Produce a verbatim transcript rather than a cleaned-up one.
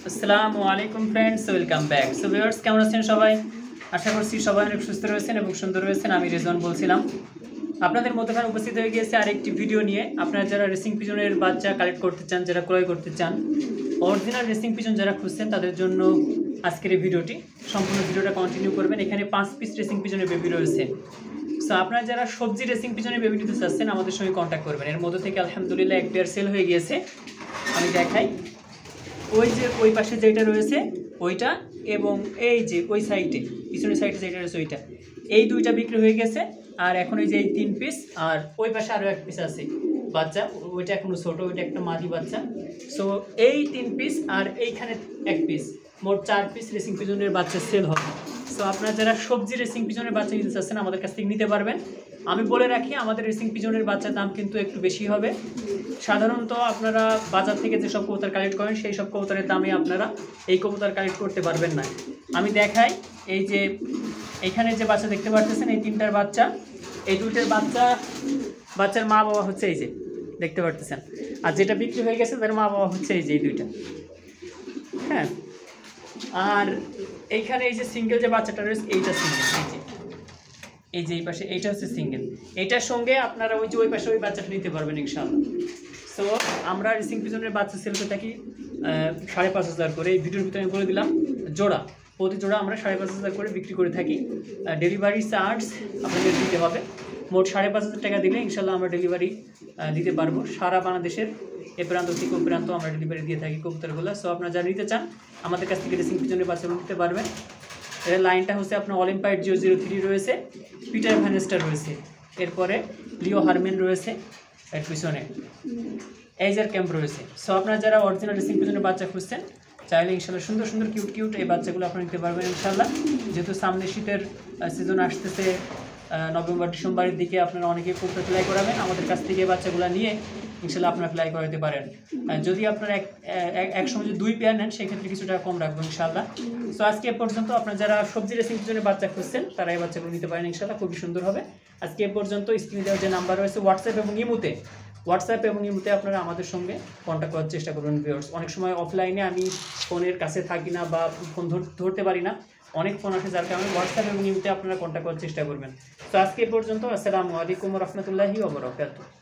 আসসালামু আলাইকুম friends, welcome back. So viewers, কেমন আছেন সবাই? আশা করছি সবাই অনেক সুস্থ রয়েছেন এবং সুন্দর রয়েছেন। আমি রেজন বলছিলাম, আপনাদের মধ্যখানে উপস্থিত হয়ে গিয়েছে আরেকটি ভিডিও নিয়ে। আপনারা যারা রেসিং পিজনের বাচ্চা কালেক্ট করতে চান, যারা ক্রয় করতে চান, অরিজিনাল রেসিং পিজন যারা খুঁজছেন, তাদের জন্য আজকের এই ভিডিওটি। সম্পূর্ণ ভিডিওটা কন্টিনিউ করবেন। এখানে পাঁচ পিস রেসিং পিজনের বেবি রয়েছে। সো আপনারা যারা সবজি রেসিং পিজনের বেবি দিতে চাচ্ছেন, আমাদের সঙ্গে কন্ট্যাক্ট করবেন। এর মধ্যে থেকে আলহামদুলিল্লাহ এক পেয়ার সেল হয়ে গিয়েছে। আমি দেখাই, ওই যে ওই পাশে যেটা রয়েছে ওইটা, এবং এই যে ওই সাইডে পিছনের সাইডে যেটা রয়েছে ওইটা, এই দুইটা বিক্রি হয়ে গেছে। আর এখন ওই যে এই তিন পিস, আর ওই পাশে আরও এক পিস আছে বাচ্চা, ওইটা এখনো ছোটো, ওইটা একটা মাদি বাচ্চা। সো এই তিন পিস আর এইখানে এক পিস, মোট চার পিস রেসিং পিজনের বাচ্চা সেল হবে। সো আপনারা যারা সবজি রেসিং পিজনের বাচ্চা নিতে চাচ্ছেন, আমাদের কাছ থেকে নিতে পারবেন। আমি বলে রাখি, আমাদের রেসিং পিজনের বাচ্চার দাম কিন্তু একটু বেশি হবে। সাধারণত আপনারা বাজার থেকে যেসব কবুতর কালেক্ট করেন, সেই সব কবুতরের দামে আপনারা এই কবুতর কালেক্ট করতে পারবেন না। আমি দেখাই, এই যে এইখানে যে বাচ্চা দেখতে পাচ্ছেন, এই তিনটার বাচ্চা, এই দুইটার বাচ্চা, বাচ্চার মা বাবা হচ্ছে এই যে দেখতে পাচ্ছেন। আর যেটা বিক্রি হয়ে গেছে তার মা বাবা হচ্ছে এই যে এই দুইটা। হ্যাঁ, আর এইখানে এই যে সিঙ্গেল যে বাচ্চাটা রয়েছে, এইটা সিঙ্গেল, এই যে এই যে এই পাশে এইটা হচ্ছে সিঙ্গেল। এইটার সঙ্গে আপনারা ওই যে ওই পাশে ওই বাচ্চাটা নিতে পারবেন ইনশাআল্লাহ। সো আমরা রেসিং পিজনের বাচ্চা সেল করে থাকি সাড়ে পাঁচ হাজার করে। এই ভিডিওর ভিতরে আমি বলে দিলাম, জোড়া প্রতি জোড়া আমরা সাড়ে পাঁচ হাজার করে বিক্রি করে থাকি। ডেলিভারি চার্জ আপনাদের দিতে হবে। মোট সাড়ে পাঁচ হাজার টাকা দিলে ইনশাআল্লাহ আমরা ডেলিভারি দিতে পারবো। সারা বাংলাদেশের এ প্রান্ত থেকে ও প্রান্ত আমরা ডেলিভারি দিয়ে থাকি কবুতরগুলো। সো আপনারা যারা নিতে চান, আমাদের কাছ থেকে রেসিং পিজনের বাচ্চাগুলো নিতে পারবেন। এর লাইনটা হচ্ছে আপনার অলিম্পাইড জিরো জিরো থ্রি রয়েছে, পিটার ভ্যানেস্টার রয়েছে, এরপরে লিও হারমেন রয়েছে, এর পিছনে এইজার ক্যাম্প রয়েছে। সো আপনারা যারা অরিজিনাল রেসিং পিজনের বাচ্চা খুঁজছেন, চাইলে ইনশাল্লাহ সুন্দর সুন্দর কিউট কিউট এই বাচ্চাগুলো আপনারা নিতে পারবেন ইনশাল্লাহ। যেহেতু সামনে শীতের সিজন আসতেছে, নভেম্বর ডিসেম্বরের দিকে আপনারা অনেকে কবুতর ফ্লাই করাবেন। আমাদের কাছ থেকে বাচ্চাগুলো নিয়ে ইনশাল্লাহ আপনারা ফ্লাই করাতে পারেন। যদি আপনারা এক এক সময় যদি দুই পেয়ার নেন, সেক্ষেত্রে কিছু টাকা কম রাখবো ইনশাল্লাহ। সো আজকে এ পর্যন্ত। আপনারা যারা সবজি রেসিং পিজনের বাচ্চা খুঁজছেন, তারা এই বাচ্চাগুলো নিতে পারেন ইনশাল্লাহ, খুবই সুন্দর হবে। আজকে এ পর্যন্ত। স্ক্রিনে দেওয়ার যে নাম্বার রয়েছে হোয়াটসঅ্যাপ এবং ইমুতে, হোয়াটসঅ্যাপ এবং ইমুতে আপনারা আমাদের সঙ্গে কন্ট্যাক্ট করার চেষ্টা করবেন ভিউয়ার্স। অনেক সময় অফলাইনে আমি ফোনের কাছে থাকি না বা ফোন ধরতে পারি না, অনেক ফোন আসে, যার কারণে হোয়াটসঅ্যাপ এবং ইমুতে আপনারা কন্ট্যাক্ট করার চেষ্টা করবেন। তো আজকে এ পর্যন্ত। আসসালামু আলাইকুম ওয়া রাহমাতুল্লাহি ওয়া বারাকাতুহু।